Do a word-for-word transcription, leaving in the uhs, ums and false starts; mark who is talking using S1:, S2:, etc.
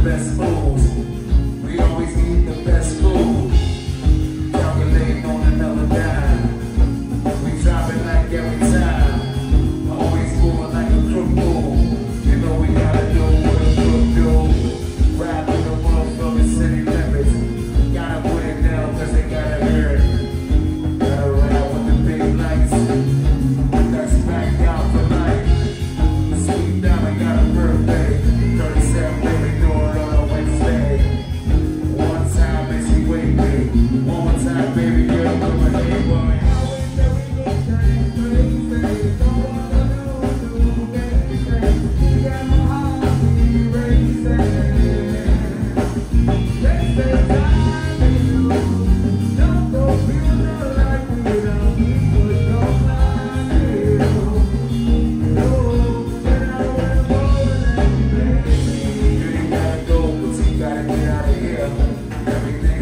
S1: best foods. We always eat the best food. Calculating on another dime. We drop it like every time. Always moving like a crook move. You know we gotta do what a crook do. Rap in the world from the city limits. Gotta put it down cause they gotta hear it. Gotta rap with the big lights. That's back out for life. Sweet Diamond got a birthday. thirty-seven, baby, do it on a Wednesday. One time, and she wake me. One more time, baby, girl, put my name on it. Everything